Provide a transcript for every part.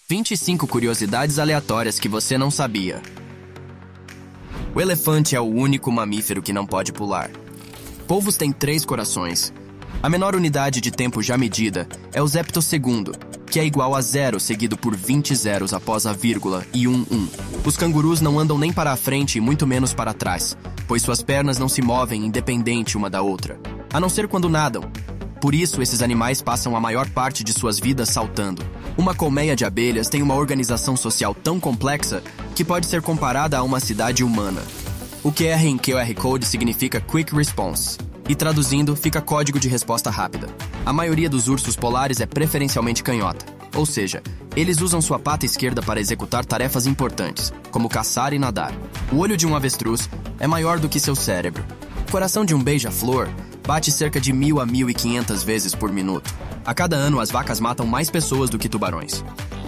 25 curiosidades aleatórias que você não sabia. O elefante é o único mamífero que não pode pular. Polvos têm 3 corações. A menor unidade de tempo já medida é o zeptossegundo, que é igual a 0 seguido por 20 zeros após a vírgula e 1. Os cangurus não andam nem para a frente e muito menos para trás, pois suas pernas não se movem independente uma da outra, a não ser quando nadam. Por isso, esses animais passam a maior parte de suas vidas saltando. Uma colmeia de abelhas tem uma organização social tão complexa que pode ser comparada a uma cidade humana. O QR em QR Code significa Quick Response, e traduzindo, fica código de resposta rápida. A maioria dos ursos polares é preferencialmente canhota, ou seja, eles usam sua pata esquerda para executar tarefas importantes, como caçar e nadar. O olho de um avestruz é maior do que seu cérebro. O coração de um beija-flor bate cerca de 1.000 a 1.500 vezes por minuto. A cada ano, as vacas matam mais pessoas do que tubarões.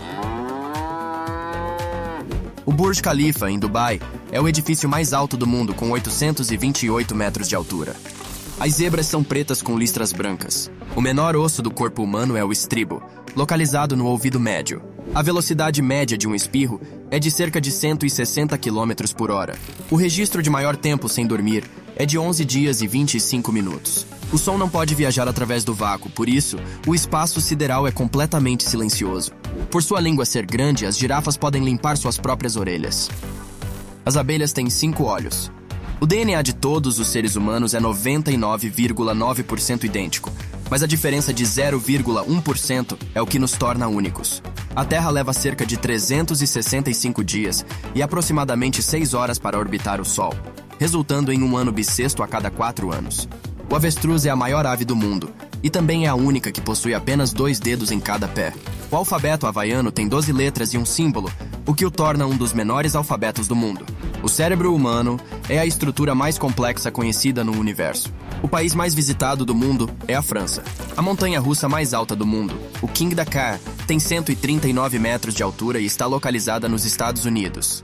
O Burj Khalifa, em Dubai, é o edifício mais alto do mundo, com 828 metros de altura. As zebras são pretas com listras brancas. O menor osso do corpo humano é o estribo, localizado no ouvido médio. A velocidade média de um espirro é de cerca de 160 km por hora. O registro de maior tempo sem dormir é de 11 dias e 25 minutos. O som não pode viajar através do vácuo, por isso, o espaço sideral é completamente silencioso. Por sua língua ser grande, as girafas podem limpar suas próprias orelhas. As abelhas têm 5 olhos. O DNA de todos os seres humanos é 99,9% idêntico, mas a diferença de 0,1% é o que nos torna únicos. A Terra leva cerca de 365 dias e aproximadamente 6 horas para orbitar o Sol, resultando em um ano bissexto a cada 4 anos. O avestruz é a maior ave do mundo e também é a única que possui apenas 2 dedos em cada pé. O alfabeto havaiano tem 12 letras e um símbolo, o que o torna um dos menores alfabetos do mundo. O cérebro humano é a estrutura mais complexa conhecida no universo. O país mais visitado do mundo é a França. A montanha-russa mais alta do mundo, o King Dakar, tem 139 metros de altura e está localizada nos Estados Unidos.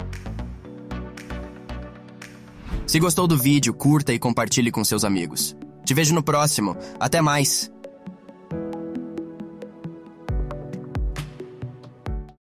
Se gostou do vídeo, curta e compartilhe com seus amigos. Te vejo no próximo. Até mais!